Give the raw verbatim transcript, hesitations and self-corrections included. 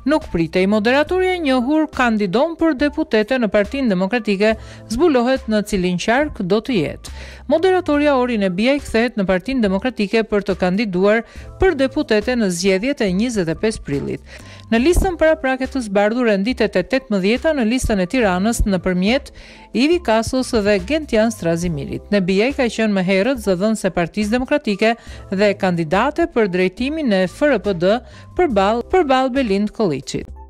Nuk pritej. Moderatorja e njohur kandidon për deputete në Partinë Demokratike, zbulohet në cilin qark do të jetë. Moderatorja Orin e Biaj kthehet në Partinë Demokratike për të kandiduar për deputete në zgjedhjet e njëzet e pesë prillit. Në listën paraprake të zbardhur renditet e tetëmbëdhjeta në listën e Tiranës nëpërmjet Ivi Kasos dhe Gentian Strazimirit. Nebiaj ka qenë më herët zëdhënëse e Partisë Demokratike dhe kandidate për drejtimin e F R P D përballë përballë Belind Kolliçit.